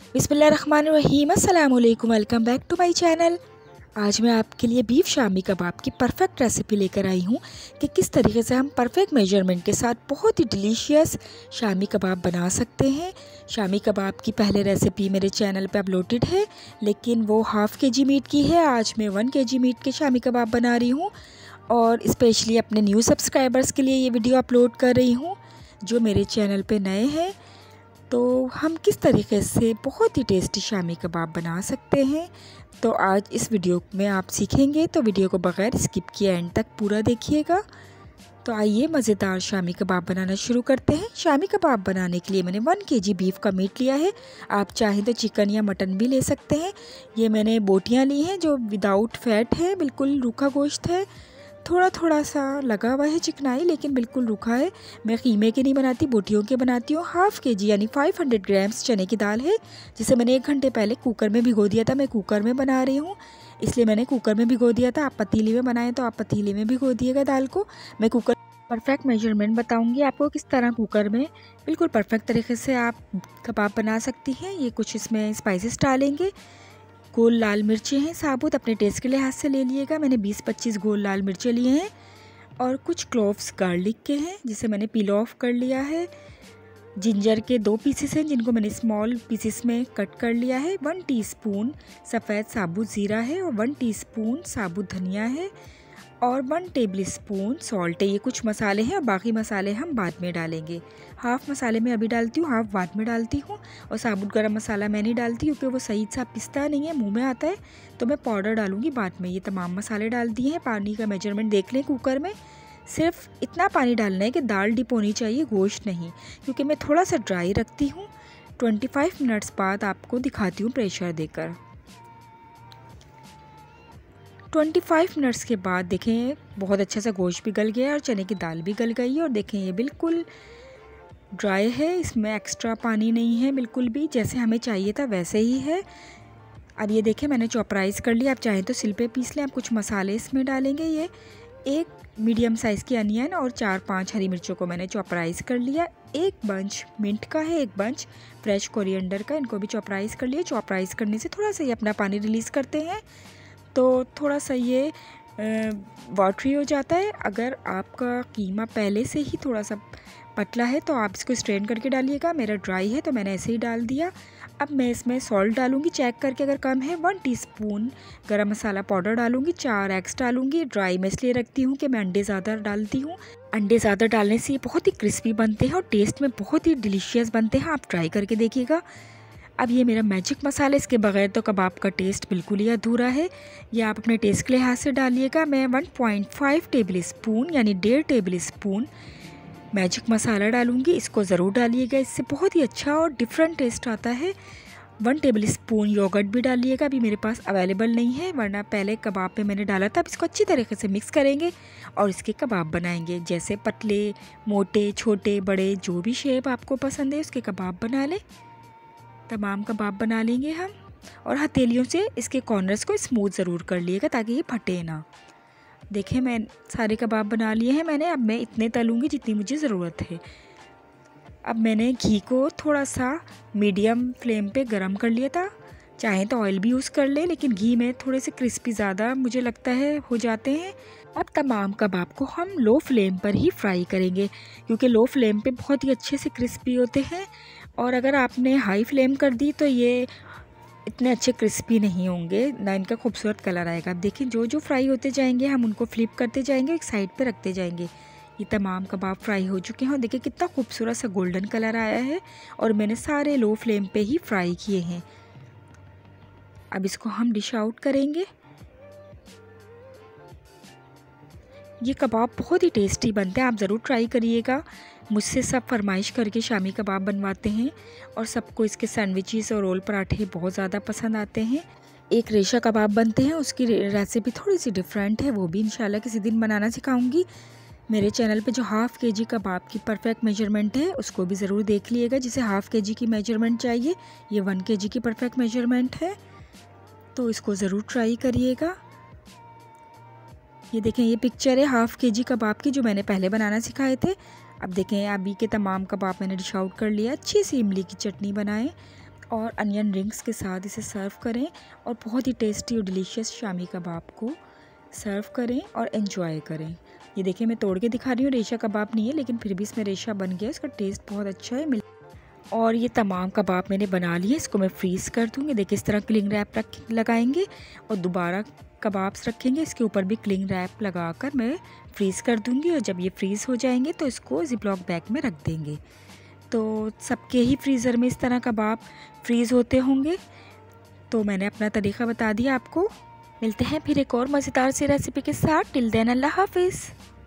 बिस्मिल्लाहिर्रहमानिर्रहीम, अस्सलाम वालेकुम, welcome back to my channel. आज मैं आपके लिए बीफ शामी कबाब की परफेक्ट रेसिपी लेकर आई हूँ कि किस तरीके से हम परफेक्ट मेजरमेंट के साथ बहुत ही डिलीशियस शामी कबाब बना सकते हैं। शामी कबाब की पहले रेसिपी मेरे चैनल पे अपलोडेड है, लेकिन वो हाफ़ केजी मीट की है। आज मैं 1 केजी मीट के शामी कबाब बना रही हूँ और स्पेशली अपने न्यू सब्सक्राइबर्स के लिए ये वीडियो अपलोड कर रही हूँ जो मेरे चैनल पे नए हैं। तो हम किस तरीके से बहुत ही टेस्टी शामी कबाब बना सकते हैं, तो आज इस वीडियो में आप सीखेंगे। तो वीडियो को बगैर स्किप किए एंड तक पूरा देखिएगा। तो आइए मज़ेदार शामी कबाब बनाना शुरू करते हैं। शामी कबाब बनाने के लिए मैंने 1 केजी बीफ का मीट लिया है। आप चाहें तो चिकन या मटन भी ले सकते हैं। ये मैंने बोटियाँ ली हैं जो विदाउट फैट है, बिल्कुल रूखा गोश्त है। थोड़ा थोड़ा सा लगा हुआ है चिकनाई, लेकिन बिल्कुल रूखा है। मैं कीमे के नहीं बनाती, बोटियों के बनाती हूँ। हाफ़ केजी यानी 500 ग्राम्स चने की दाल है, जिसे मैंने 1 घंटे पहले कुकर में भिगो दिया था। मैं कुकर में बना रही हूँ, इसलिए मैंने कुकर में भिगो दिया था। आप पतीली में बनाएं तो आप पतीली में भिगो दिएगा दाल को। मैं कुकर परफेक्ट मेजरमेंट बताऊंगी आपको किस तरह कुकर में बिल्कुल परफेक्ट तरीके से आप कबाब बना सकती हैं। ये कुछ इसमें स्पाइसेस डालेंगे। गोल लाल मिर्चें हैं साबुत, अपने टेस्ट के लिहाज से ले लिएगा। मैंने 20-25 गोल लाल मिर्चें लिए हैं और कुछ क्लोव्स गार्लिक के हैं जिसे मैंने पील ऑफ कर लिया है। जिंजर के 2 पीसेस हैं जिनको मैंने स्मॉल पीसेस में कट कर लिया है। 1 टीस्पून सफ़ेद साबुत ज़ीरा है और 1 टीस्पून साबुत धनिया है और 1 टेबल स्पून सॉल्ट है। ये कुछ मसाले हैं और बाकी मसाले हम बाद में डालेंगे। हाफ़ मसाले मैं अभी डालती हूँ, हाफ़ बाद में डालती हूँ। और साबुत गरम मसाला मैं नहीं डालती क्योंकि वो सही सा पिसता नहीं है, मुंह में आता है, तो मैं पाउडर डालूँगी बाद में। ये तमाम मसाले डाल दिए हैं। पानी का मेजरमेंट देख लें कुकर में। सिर्फ इतना पानी डालना है कि दाल डिप होनी चाहिए, गोश्त नहीं, क्योंकि मैं थोड़ा सा ड्राई रखती हूँ। 25 मिनट्स बाद आपको दिखाती हूँ प्रेशर देकर। 25 मिनट्स के बाद देखें बहुत अच्छा सा गोश्त भी गल गया और चने की दाल भी गल गई है। और देखें ये बिल्कुल ड्राई है, इसमें एक्स्ट्रा पानी नहीं है, बिल्कुल भी जैसे हमें चाहिए था वैसे ही है। अब ये देखें मैंने चॉपराइज़ कर लिया। आप चाहें तो सिल पे पीस लें। आप कुछ मसाले इसमें डालेंगे। ये 1 मीडियम साइज़ की अनियन और 4-5 हरी मिर्चों को मैंने चॉपराइज़ कर लिया। 1 बंच मिंट का है, 1 बंच फ्रेश कोरिएंडर का, इनको भी चॉपराइज़ कर लिया। चॉपराइज़ करने से थोड़ा सा ये अपना पानी रिलीज़ करते हैं, तो थोड़ा सा ये वाटरी हो जाता है। अगर आपका कीमा पहले से ही थोड़ा सा पतला है तो आप इसको स्ट्रेन करके डालिएगा। मेरा ड्राई है तो मैंने ऐसे ही डाल दिया। अब मैं इसमें सॉल्ट डालूँगी चेक करके, अगर कम है 1 टीस्पून गरम मसाला पाउडर डालूँगी। 4 एग्स डालूँगी। ड्राई मैं इसलिए रखती हूँ कि मैं अंडे ज़्यादा डालती हूँ। अंडे ज़्यादा डालने से ये बहुत ही क्रिस्पी बनते हैं और टेस्ट में बहुत ही डिलीशियस बनते हैं। आप ट्राई करके देखिएगा। अब ये मेरा मैजिक मसाला, इसके बगैर तो कबाब का टेस्ट बिल्कुल ही अधूरा है। ये आप अपने टेस्ट के लिहाज से डालिएगा। मैं 1.5 टेबल स्पून यानी 1.5 टेबल स्पून मैजिक मसाला डालूँगी। इसको ज़रूर डालिएगा, इससे बहुत ही अच्छा और डिफरेंट टेस्ट आता है। 1 टेबल स्पून योगर्ट भी डालिएगा। अभी मेरे पास अवेलेबल नहीं है, वरना पहले कबाब पे मैंने डाला था। अब इसको अच्छी तरीके से मिक्स करेंगे और इसके कबाब बनाएंगे। जैसे पतले, मोटे, छोटे, बड़े, जो भी शेप आपको पसंद है उसके कबाब बना लें। तमाम कबाब बना लेंगे हम और हथेलियों से इसके कॉर्नर्स को स्मूथ ज़रूर कर लिएगा ताकि ये फटे ना। देखें मैं सारे कबाब बना लिए हैं मैंने। अब मैं इतने तलूँगी जितनी मुझे ज़रूरत है। अब मैंने घी को थोड़ा सा मीडियम फ्लेम पे गरम कर लिया था। चाहें तो ऑयल भी यूज़ कर लें, लेकिन घी में थोड़े से क्रिस्पी ज़्यादा मुझे लगता है हो जाते हैं। अब तमाम कबाब को हम लो फ्लेम पर ही फ्राई करेंगे, क्योंकि लो फ्लेम पे बहुत ही अच्छे से क्रिस्पी होते हैं। और अगर आपने हाई फ्लेम कर दी तो ये इतने अच्छे क्रिस्पी नहीं होंगे, ना इनका खूबसूरत कलर आएगा। अब देखिए जो जो फ्राई होते जाएंगे हम उनको फ्लिप करते जाएंगे, एक साइड पे रखते जाएंगे। ये तमाम कबाब फ्राई हो चुके हैं और देखिए कितना खूबसूरत सा गोल्डन कलर आया है और मैंने सारे लो फ्लेम पे ही फ्राई किए हैं। अब इसको हम डिश आउट करेंगे। ये कबाब बहुत ही टेस्टी बनते हैं, आप ज़रूर ट्राई करिएगा। मुझसे सब फरमाइश करके शामी कबाब बनवाते हैं और सबको इसके सैंडविचेस और रोल पराठे बहुत ज़्यादा पसंद आते हैं। एक रेशा कबाब बनते हैं, उसकी रेसिपी थोड़ी सी डिफरेंट है, वो भी इंशाल्लाह किसी दिन बनाना सिखाऊंगी। मेरे चैनल पे जो हाफ़ केजी कबाब की परफेक्ट मेजरमेंट है उसको भी ज़रूर देख लिएगा। जिसे हाफ़ केजी की मेजरमेंट चाहिए, ये 1 केजी की परफेक्ट मेजरमेंट है, तो इसको ज़रूर ट्राई करिएगा। ये देखें ये पिक्चर है हाफ़ केजी कबाब की जो मैंने पहले बनाना सिखाए थे। अब देखें अभी के तमाम कबाब मैंने डिश आउट कर लिया। अच्छी सी इमली की चटनी बनाएं और अनियन रिंग्स के साथ इसे सर्व करें और बहुत ही टेस्टी और डिलीशियस शामी कबाब को सर्व करें और एंजॉय करें। ये देखिए मैं तोड़ के दिखा रही हूँ, रेशा कबाब नहीं है लेकिन फिर भी इसमें रेशा बन गया, इसका टेस्ट बहुत अच्छा है। और ये तमाम कबाब मैंने बना लिए, इसको मैं फ्रीज़ कर दूँगी। देखिए इस तरह क्लिंग रैप लगाएंगे और दोबारा कबाब्स रखेंगे, इसके ऊपर भी क्लिंग रैप लगाकर मैं फ्रीज़ कर दूँगी। और जब ये फ्रीज़ हो जाएंगे तो इसको ज़िप्लॉक बैग में रख देंगे। तो सबके ही फ्रीज़र में इस तरह कबाब फ्रीज़ होते होंगे। तो मैंने अपना तरीक़ा बता दिया आपको। मिलते हैं फिर एक और मज़ेदार सी रेसिपी के साथ। टिल देन अल्लाह हाफिज़।